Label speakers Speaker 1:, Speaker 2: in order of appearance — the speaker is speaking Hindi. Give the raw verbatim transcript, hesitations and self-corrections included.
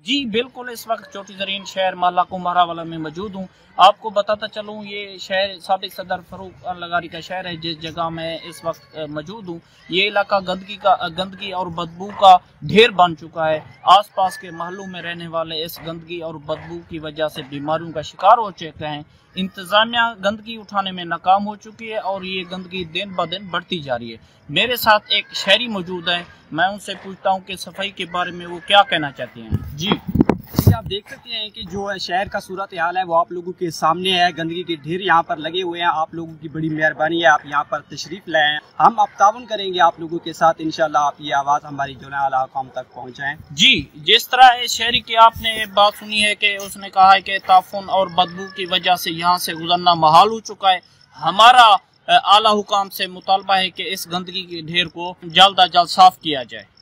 Speaker 1: जी बिल्कुल, इस वक्त चोटी ज़रीन शहर माला कुम्हारावाला में मौजूद हूँ। आपको बताता चलूँ, ये शहर साबिक सदर फरूक लगारी का शहर है, जिस जगह मैं इस वक्त मौजूद हूँ। ये इलाका गंदगी का गंदगी और बदबू का ढेर बन चुका है। आसपास के महलों में रहने वाले इस गंदगी और बदबू की वजह से बीमारियों का शिकार हो चुके हैं। इंतजामिया गंदगी उठाने में नाकाम हो चुकी है और ये गंदगी दिन ब दिन बढ़ती जा रही है। मेरे साथ एक शहरी मौजूद है, मैं उनसे पूछता हूँ कि सफाई के बारे में वो क्या कहना चाहते हैं। जी
Speaker 2: जी, आप देख सकते हैं कि जो है शहर का सूरत हाल है वो आप लोगों के सामने है। गंदगी के ढेर यहाँ पर लगे हुए हैं। आप लोगों की बड़ी मेहरबानी है, आप यहाँ पर तशरीफ लाए हैं। हम अब ताउन करेंगे आप लोगों के साथ, इंशाल्लाह आप ये आवाज़ हमारी जो है आला कौम तक पहुँचाएं।
Speaker 1: जी, जिस तरह इस शहरी की आपने बात सुनी है कि उसने कहा है कि ताफुन और बदबू की वजह से यहाँ से गुजरना महाल हो चुका है। हमारा आला हुकाम से मुतालबा है कि इस गंदगी के ढेर को जल्द अज जल्द साफ किया जाए।